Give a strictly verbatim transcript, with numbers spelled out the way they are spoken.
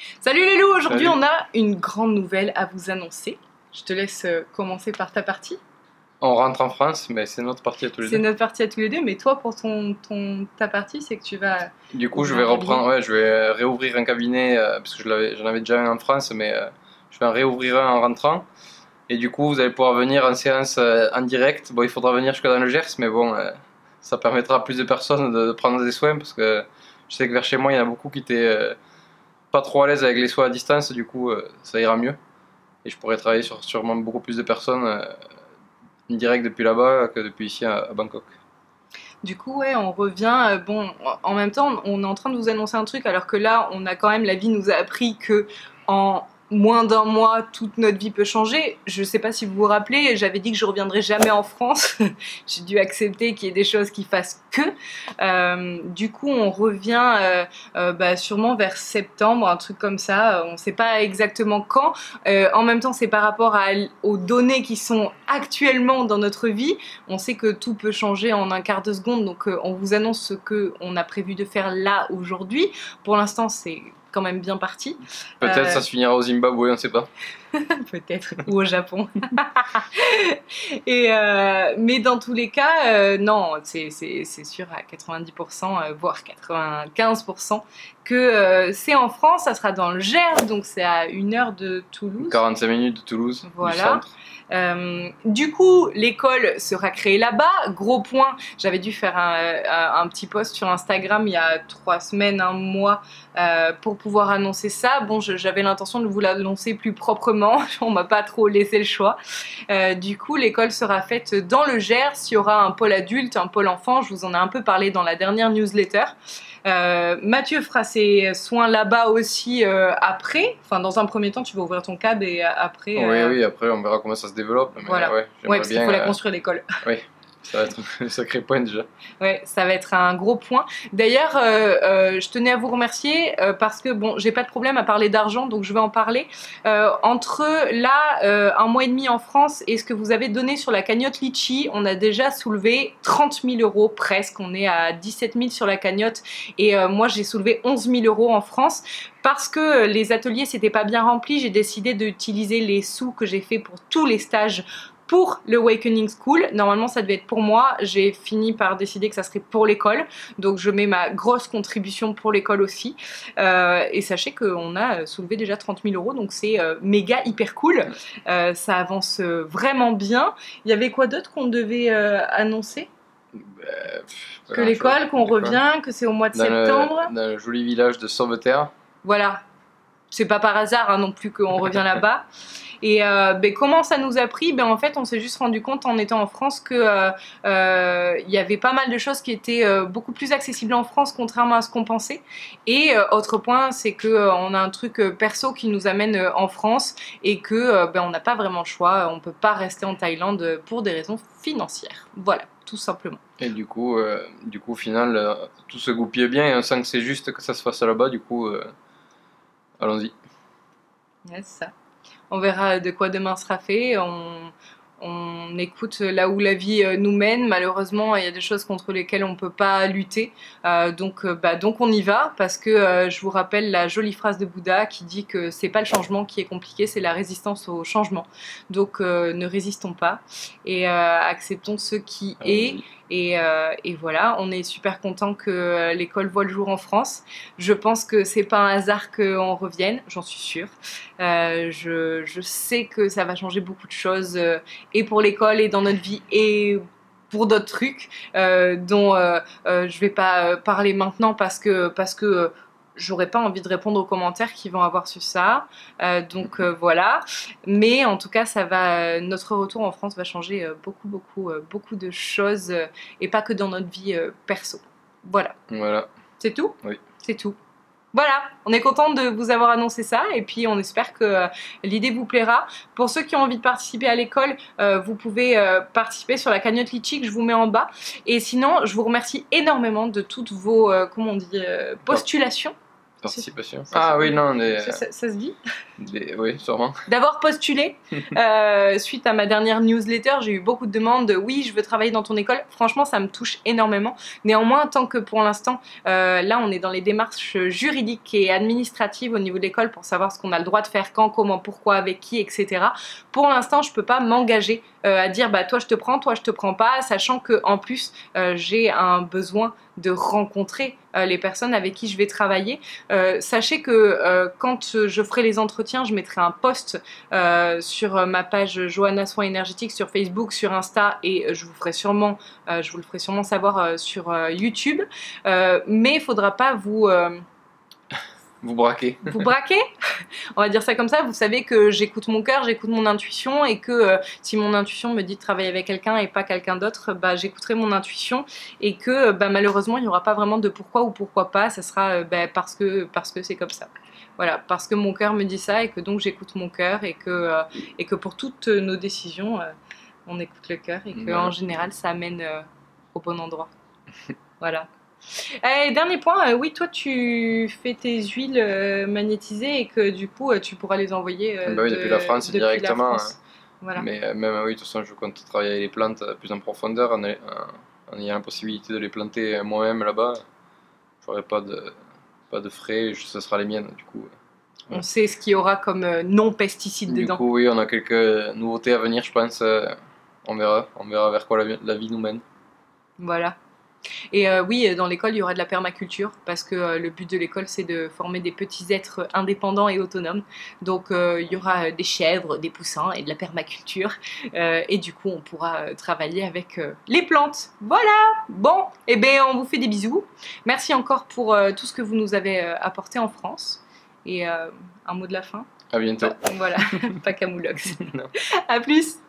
Salut les loups, aujourd'hui Salut. on a une grande nouvelle à vous annoncer. Je te laisse euh, commencer par ta partie. On rentre en France, mais c'est notre partie à tous les C'est deux. notre partie à tous les deux, mais toi pour ton, ton, ta partie, c'est que tu vas... Du coup, je ouvrir vais un reprendre, ouais, je vais réouvrir un cabinet, euh, parce que je l'avais- j'en avais déjà un en France, mais euh, je vais en réouvrir un en rentrant. Et du coup, vous allez pouvoir venir en séance euh, en direct. Bon, il faudra venir jusque dans le Gers, mais bon, euh, ça permettra à plus de personnes de, de prendre des soins, parce que je sais que vers chez moi, il y en a beaucoup qui étaient euh, pas trop à l'aise avec les soins à distance, du coup, euh, ça ira mieux. Et je pourrai travailler sur sûrement beaucoup plus de personnes euh, en direct depuis là-bas que depuis ici à, à Bangkok. Du coup, ouais, on revient. euh, bon, en même temps, on est en train de vous annoncer un truc, alors que là, on a quand même, la vie nous a appris que en moins d'un mois, toute notre vie peut changer. Je sais pas si vous vous rappelez, j'avais dit que je reviendrais jamais en France. J'ai dû accepter qu'il y ait des choses qui fassent que. Euh, du coup, on revient euh, euh, bah, sûrement vers septembre, un truc comme ça. On sait pas exactement quand. Euh, en même temps, c'est par rapport à, aux données qui sont actuellement dans notre vie. On sait que tout peut changer en un quart de seconde, donc euh, on vous annonce ce qu'on a prévu de faire là aujourd'hui. Pour l'instant, c'est quand même bien parti. Peut-être Euh, ça se finira au Zimbabwe, on sait pas. Peut-être, ou au Japon. Et euh, mais dans tous les cas, euh, non, c'est sûr à quatre-vingt-dix pour cent, euh, voire quatre-vingt-quinze pour cent, que euh, c'est en France, ça sera dans le Gers, donc c'est à une heure de Toulouse. quarante-cinq minutes de Toulouse, Voilà. du centre. Euh, du coup, l'école sera créée là-bas. Gros point, j'avais dû faire un, un, un petit post sur Instagram il y a trois semaines, un mois, euh, pour pouvoir annoncer ça. Bon, j'avais l'intention de vous l'annoncer plus proprement. On m'a pas trop laissé le choix. Euh, du coup, l'école sera faite dans le Gers. Il y aura un pôle adulte, un pôle enfant. Je vous en ai un peu parlé dans la dernière newsletter. Euh, Mathieu fera ses soins là-bas aussi euh, après. Enfin, dans un premier temps, tu vas ouvrir ton cab et après. Oui, euh, oui, après on verra comment ça se développe. Mais voilà. ouais, Ouais, j'aimerais parce qu'il bien. faut la euh, construire l'école. Oui, ça va être un sacré point déjà. Ouais, ça va être un gros point. D'ailleurs, euh, euh, je tenais à vous remercier euh, parce que bon, j'ai pas de problème à parler d'argent, donc je vais en parler. Euh, entre là, euh, un mois et demi en France et ce que vous avez donné sur la cagnotte Litchi, on a déjà soulevé trente mille euros presque. On est à dix-sept mille sur la cagnotte et euh, moi j'ai soulevé onze mille euros en France. Parce que les ateliers s'étaient pas bien remplis, j'ai décidé d'utiliser les sous que j'ai fait pour tous les stages pour le Awakening School. Normalement, ça devait être pour moi. J'ai fini par décider que ça serait pour l'école. Donc, je mets ma grosse contribution pour l'école aussi. Euh, et sachez qu'on a soulevé déjà trente mille euros. Donc, c'est euh, méga hyper cool. Euh, ça avance euh, vraiment bien. Il y avait quoi d'autre qu'on devait euh, annoncer? Euh, pff, pas Que grand-chose. l'école, qu'on L'école. revient, que c'est au mois de Dans septembre. le, dans le joli village de Sauveterre. Voilà. C'est pas par hasard hein, non plus qu'on revient là-bas. Et euh, ben, comment ça nous a pris? Ben, en fait, on s'est juste rendu compte en étant en France qu'il euh, euh, y avait pas mal de choses qui étaient euh, beaucoup plus accessibles en France, contrairement à ce qu'on pensait. Et euh, autre point, c'est qu'on euh, a un truc euh, perso qui nous amène euh, en France et que euh, ben, on n'a pas vraiment le choix. On peut pas rester en Thaïlande pour des raisons financières. Voilà, tout simplement. Et du coup, euh, du coup, au final, euh, tout se goupille bien et on sent que c'est juste que ça se fasse là-bas. Du coup, euh, allons-y. Ouais, c'est ça. On verra de quoi demain sera fait. On, on écoute là où la vie nous mène. Malheureusement, il y a des choses contre lesquelles on ne peut pas lutter. Euh, donc, euh, bah, donc on y va parce que euh, je vous rappelle la jolie phrase de Bouddha qui dit que c'est pas le changement qui est compliqué, c'est la résistance au changement. Donc euh, ne résistons pas et euh, acceptons ce qui est. Allons-y. Et, euh, et voilà, on est super content que l'école voit le jour en France. Je pense que c'est pas un hasard qu'on revienne, j'en suis sûre. Euh, je, je sais que ça va changer beaucoup de choses, euh, et pour l'école, et dans notre vie, et pour d'autres trucs, euh, dont euh, euh, je vais pas parler maintenant parce que, parce que euh, j'aurais pas envie de répondre aux commentaires qui vont avoir sur ça, euh, donc euh, voilà. Mais en tout cas, ça va, notre retour en France va changer euh, beaucoup, beaucoup, euh, beaucoup de choses, euh, et pas que dans notre vie euh, perso. Voilà. Voilà. C'est tout? Oui. C'est tout. Voilà, on est content de vous avoir annoncé ça et puis on espère que euh, l'idée vous plaira. Pour ceux qui ont envie de participer à l'école, euh, vous pouvez euh, participer sur la cagnotte Litchi que je vous mets en bas. Et sinon, je vous remercie énormément de toutes vos, euh, comment on dit, euh, postulations. Participation. Ça, Ah ça- oui, non, des, Ça, ça- ça se dit des- oui, sûrement. D'avoir postulé. Euh, suite à ma dernière newsletter, j'ai eu beaucoup de demandes de oui, je veux travailler dans ton école. Franchement, ça me touche énormément. Néanmoins, tant que pour l'instant, euh, là, on est dans les démarches juridiques et administratives au niveau de l'école pour savoir ce qu'on a le droit de faire, quand, comment, pourquoi, avec qui, et cetera. Pour l'instant, je peux pas m'engager euh, à dire bah toi je te prends, toi je te prends pas, sachant que en plus euh, j'ai un besoin de rencontrer euh, les personnes avec qui je vais travailler. Euh, sachez que euh, quand je ferai les entretiens, je mettrai un post euh, sur ma page Johanna Soins Énergétiques sur Facebook, sur Insta et je vous ferai sûrement, euh, je vous le ferai sûrement savoir euh, sur euh, YouTube. Euh, mais il faudra pas vous euh, Vous braquez. vous braquer, on va dire ça comme ça. Vous savez que j'écoute mon cœur, j'écoute mon intuition et que euh, si mon intuition me dit de travailler avec quelqu'un et pas quelqu'un d'autre, bah, j'écouterai mon intuition et que bah, malheureusement il n'y aura pas vraiment de pourquoi ou pourquoi pas, ça sera euh, bah, parce que parce que c'est comme ça. Voilà, parce que mon cœur me dit ça et que donc j'écoute mon cœur et que, euh, et que pour toutes nos décisions, euh, on écoute le cœur et que Voilà. en général ça amène euh, au bon endroit. Voilà. Et dernier point, euh, oui, toi tu fais tes huiles euh, magnétisées et que du coup euh, tu pourras les envoyer euh, Bah oui, de- depuis la France, depuis directement, la France. Voilà. Mais euh, même, oui, de toute façon, je compte travailler avec les plantes euh, plus en profondeur en, en- en ayant la possibilité de les planter euh, moi-même là-bas. J'aurai pas de, pas de frais, je- ce sera les miennes, du coup. On sait ce qu'il y aura comme euh, non-pesticides Du dedans. coup, oui, on a quelques nouveautés à venir, je pense. euh, On verra, on verra vers quoi la, vie- la vie nous mène. Voilà. Et euh, oui, dans l'école, il y aura de la permaculture parce que euh, le but de l'école, c'est de former des petits êtres indépendants et autonomes. Donc, euh, il y aura des chèvres, des poussins et de la permaculture. Euh, et du coup, on pourra euh, travailler avec euh, les plantes. Voilà. Bon, et eh bien, on vous fait des bisous. Merci encore pour euh, tout ce que vous nous avez euh, apporté en France. Et euh, un mot de la fin. À bientôt. Voilà, pas camoulox. Non. À plus.